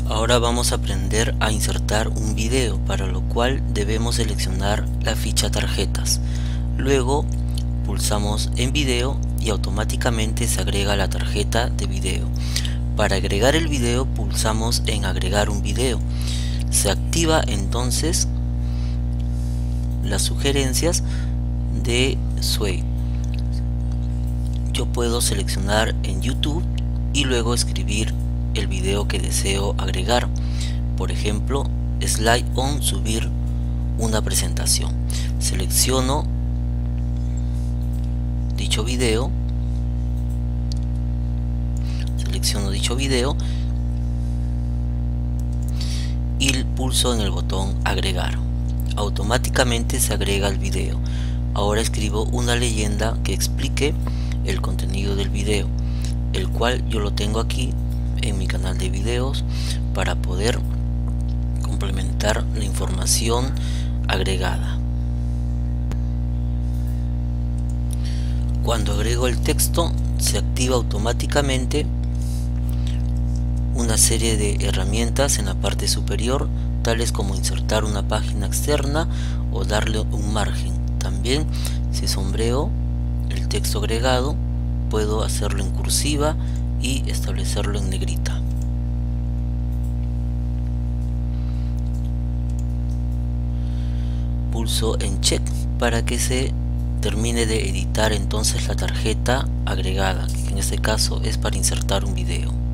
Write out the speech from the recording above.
Ahora vamos a aprender a insertar un video, para lo cual debemos seleccionar la ficha tarjetas. Luego pulsamos en video y automáticamente se agrega la tarjeta de video. Para agregar el video pulsamos en agregar un video. Se activa entonces las sugerencias de Sway. Yo puedo seleccionar en YouTube y luego escribir el video que deseo agregar. Por ejemplo, slide on subir una presentación. Selecciono dicho video y pulso en el botón agregar. Automáticamente se agrega el video. Ahora escribo una leyenda que explique el contenido del video, el cual yo lo tengo aquí en mi canal de videos para poder complementar la información agregada. Cuando agrego el texto, se activa automáticamente una serie de herramientas en la parte superior, tales como insertar una página externa o darle un margen. También, si sombreo el texto agregado, puedo hacerlo en cursiva y establecerlo en negrita. Pulso en check para que se termine de editar entonces la tarjeta agregada, que en este caso es para insertar un video.